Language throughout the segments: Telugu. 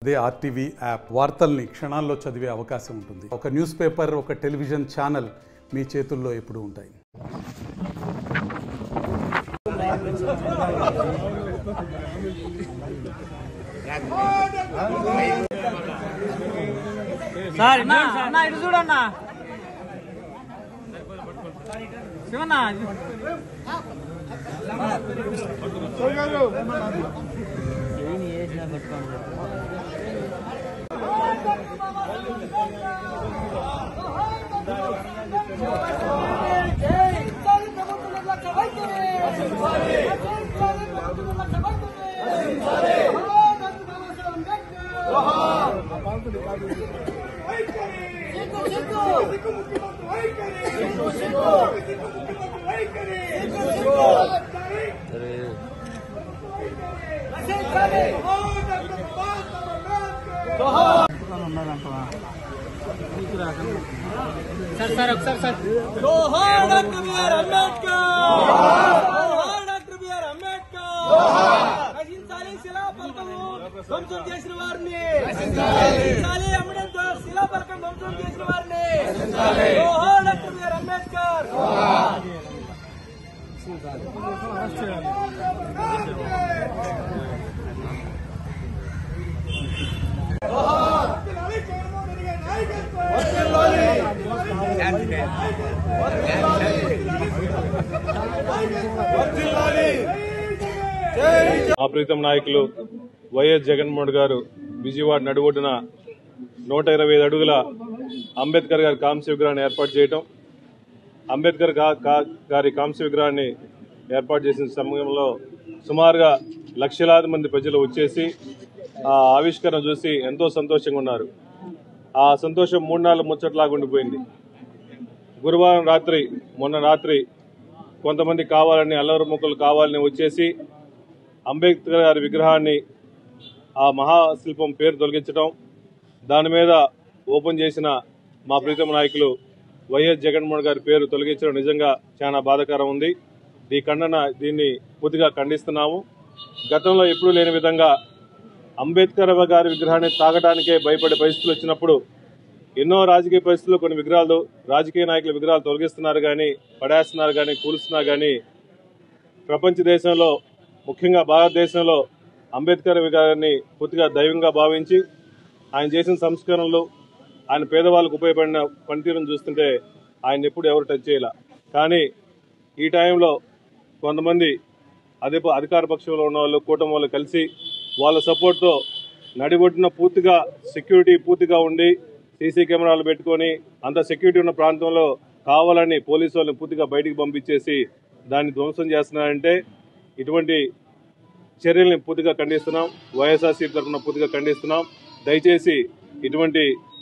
అదే ఆర్టీవీ యాప్ వార్తల్ని క్షణాల్లో చదివే అవకాశం ఉంటుంది. ఒక న్యూస్ పేపర్, ఒక టెలివిజన్ ఛానల్ మీ చేతుల్లో ఎప్పుడూ ఉంటాయి. సార్ అన్న ఇటు చూడన్నా శివన్నా సార్ ఒకసారి సార్ జోహార్ డాక్టర్ బిఆర్ అంబేద్కర్, జోహార్ డాక్టర్ బిఆర్ అంబేద్కర్, రచించాలి శిలాఫలకము ధ్వంసం చేసిన వారిని, రచించాలి అంబేద్కర్ శిలాఫలకం ధ్వంసం చేసిన వారిని, జోహార్ డాక్టర్ బిఆర్ అంబేద్కర్. మా ప్రీతం నాయకులు వైఎస్ జగన్మోహన్ గారు విజయవాడ నడుబొడ్డున 125 అడుగుల అంబేద్కర్ గారి కాంస్య విగ్రహాన్ని ఏర్పాటు చేయటం, అంబేద్కర్ గారి కాంస్య విగ్రహాన్ని ఏర్పాటు చేసిన సమయంలో సుమారుగా లక్షలాది మంది ప్రజలు వచ్చేసి ఆ ఆవిష్కరణ చూసి ఎంతో సంతోషంగా ఉన్నారు. ఆ సంతోషం 3-4 ముచ్చట్లాగా ఉండిపోయింది. గురువారం రాత్రి, మొన్న రాత్రి కొంతమంది కావాలని, అల్లరి ముక్కలు కావాలని వచ్చేసి అంబేద్కర్ గారి విగ్రహాన్ని, ఆ మహాశిల్పం పేరు తొలగించడం, దాని మీద ఓపెన్ చేసిన మా ప్రీతమ నాయకులు వైఎస్ జగన్మోహన్ గారి పేరు తొలగించడం నిజంగా చాలా బాధాకరం ఉంది. దీన్ని పూర్తిగా ఖండిస్తున్నాము. గతంలో ఎప్పుడూ లేని విధంగా అంబేద్కర్ గారి విగ్రహాన్ని తాగడానికే భయపడే పరిస్థితులు వచ్చినప్పుడు ఎన్నో రాజకీయ పరిస్థితుల్లో కొన్ని విగ్రహాలు, రాజకీయ నాయకుల విగ్రహాలు తొలగిస్తున్నారు కానీ, పడేస్తున్నారు కానీ, కూలుస్తున్నారు కానీ, ప్రపంచ దేశంలో ముఖ్యంగా భారతదేశంలో అంబేద్కర్ గారిని పూర్తిగా దైవంగా భావించి ఆయన చేసిన సంస్కరణలు, ఆయన పేదవాళ్ళకు ఉపయోగపడిన పనితీరును చూస్తుంటే ఆయన ఎప్పుడు ఎవరు టచ్ చేయాల. కానీ ఈ టైంలో కొంతమంది అధికార పక్షంలో ఉన్న వాళ్ళు, కూటమి వాళ్ళు కలిసి వాళ్ళ సపోర్ట్తో నడిబొట్టిన పూర్తిగా సెక్యూరిటీ పూర్తిగా ఉండి, సీసీ కెమెరాలు పెట్టుకొని అంత సెక్యూరిటీ ఉన్న ప్రాంతంలో కావాలని పోలీసు వాళ్ళని పూర్తిగా బయటికి పంపించేసి దాన్ని ధ్వంసం చేస్తున్నారంటే ఇటువంటి చర్యల్ని పూర్తిగా ఖండిస్తున్నాం. వైఎస్ఆర్సీపీ తరఫున పూర్తిగా ఖండిస్తున్నాం. దయచేసి ఇటువంటి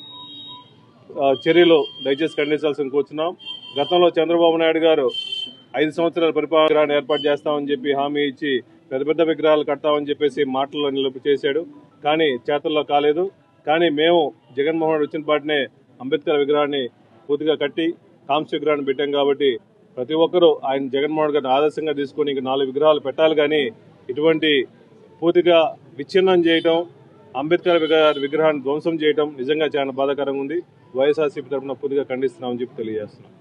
చర్యలు దయచేసి ఖండించాల్సిన కూర్చున్నాం. గతంలో చంద్రబాబు నాయుడు గారు 5 సంవత్సరాల పరిపాలన ఏర్పాటు చేస్తామని చెప్పి హామీ ఇచ్చి పెద్ద పెద్ద విగ్రహాలు కడతామని చెప్పేసి మాటల్లో నిలుపు చేశాడు, కానీ చేతల్లో కాలేదు. కానీ మేము జగన్మోహన్ రెడ్డి వచ్చిన పాటనే అంబేద్కర్ విగ్రహాన్ని పూర్తిగా కట్టి కాంస్య విగ్రహాన్ని పెట్టాం. కాబట్టి ప్రతి ఒక్కరూ ఆయన జగన్మోహన్ గారిని ఆదర్శంగా తీసుకుని ఇంక 4 విగ్రహాలు పెట్టాలి. కానీ ఇటువంటి పూర్తిగా విచ్ఛిన్నం చేయటం, అంబేద్కర్ గారి విగ్రహాన్ని ధ్వంసం చేయటం నిజంగా చాలా బాధాకరంగా ఉంది. వైఎస్ఆర్సీపీ తరఫున పూర్తిగా ఖండిస్తున్నామని చెప్పి తెలియజేస్తున్నాం.